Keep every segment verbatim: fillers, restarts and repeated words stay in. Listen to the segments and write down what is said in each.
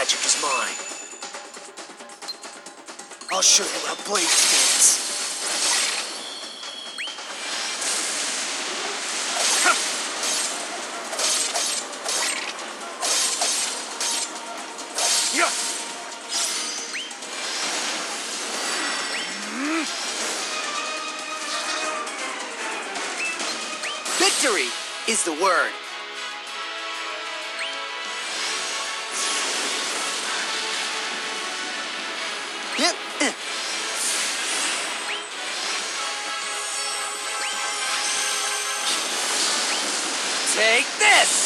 magic is mine. I'll show you how blades dance. Victory is the word. Yep. Take this!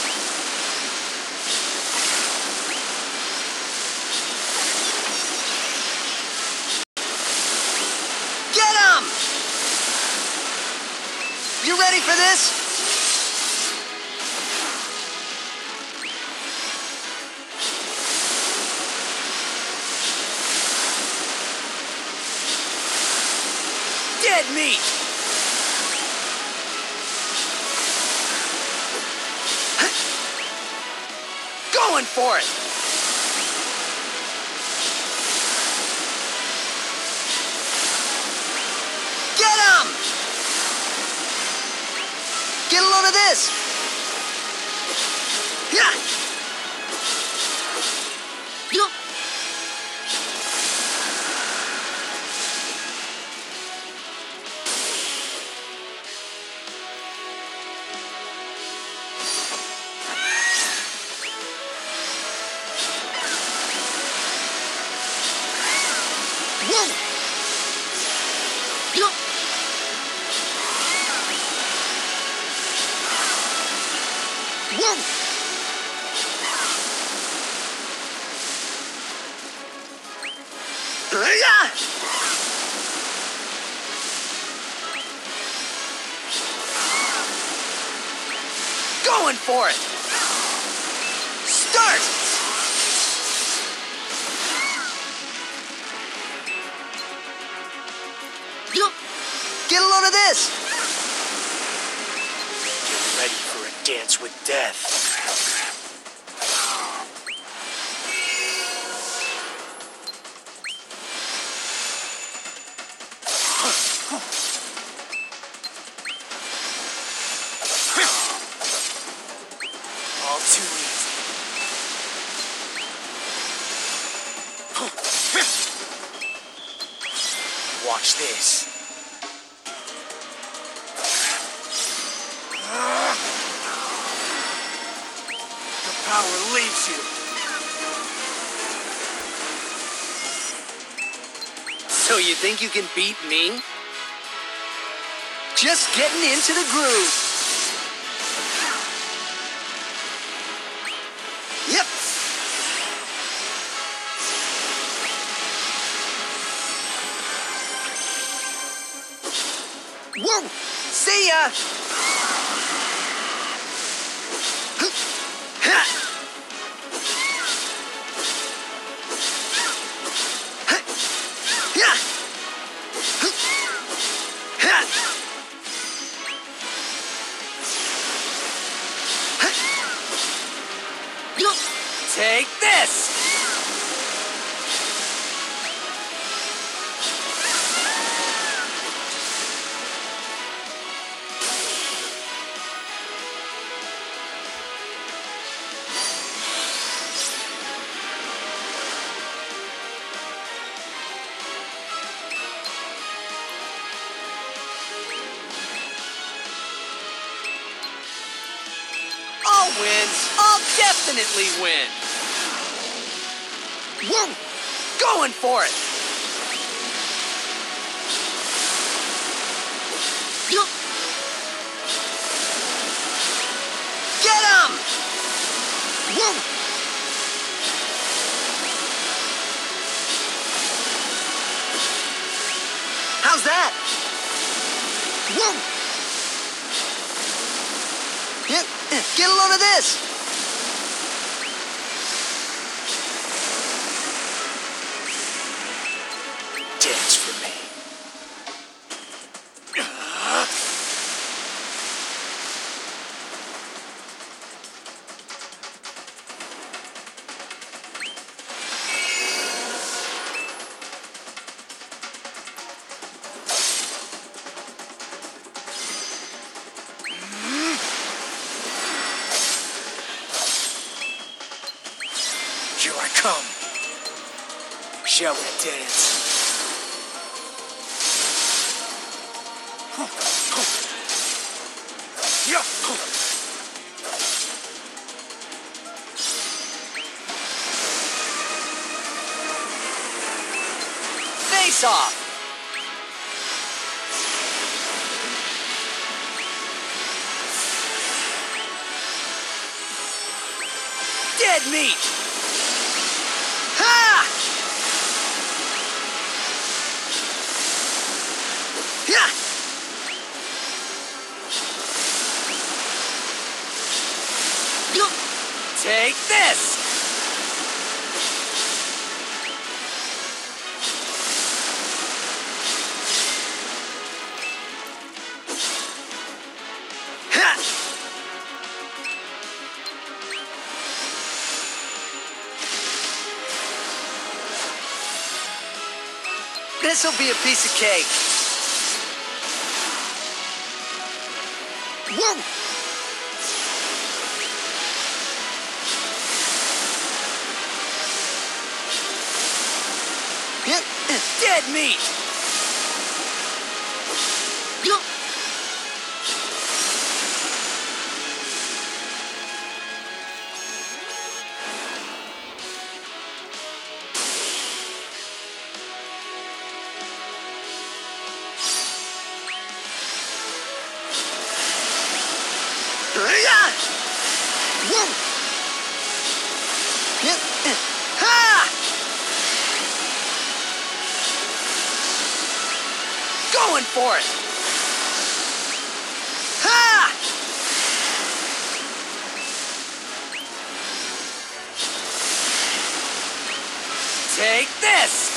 Get him! You ready for this? Dead meat! Going for it! Get him! Get a load of this! Yeah! Yup! Whoa! Yup! Whoa! Yeah! Going for it! Start! Yup! Get a load of this! Get ready for a dance with death. All too easy. Watch this. The power leaves you. So you think you can beat me? Just getting into the groove. Yep. Whoa! See ya! Take this! I'll win. I'll definitely win. Whoa! Going for it! Yup! Get him! Whoa! How's that? Whoa! Get, get a load of this! Dance for me. Come. Shall we dance? Yeah. Face off. Dead meat. Ha! Yeah. Take this! Ha! This'll be a piece of cake. Whoa! Dead meat! Whoa! Ha! Going for it! Ha! Take this!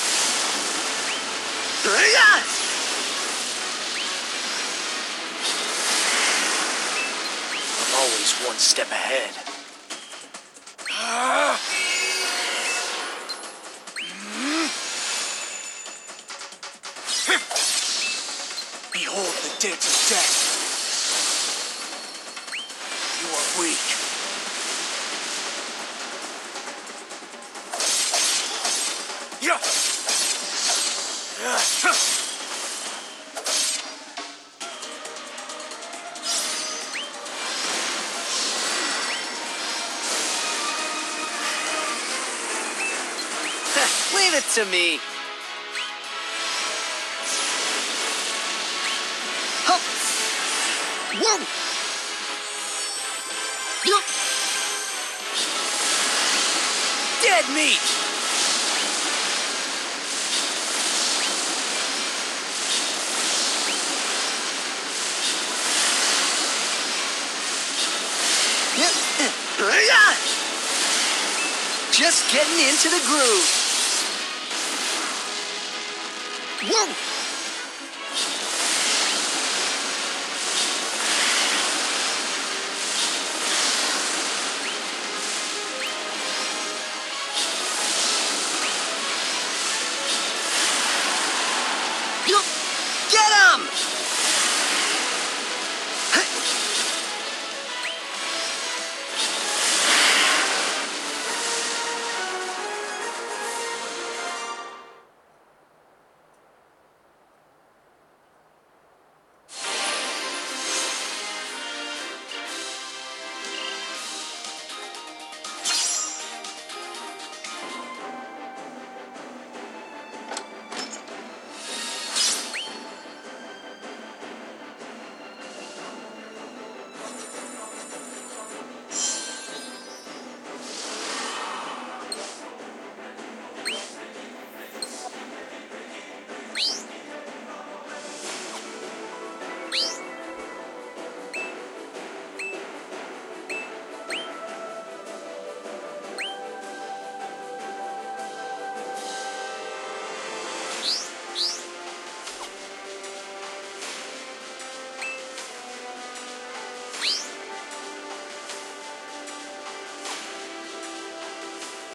I'm always one step ahead. Ah! Behold the dance of death. You are weak. Yeah. Yeah. Leave it to me. Hup. Whoa. Yup. Dead meat. Just getting into the groove. Whoa!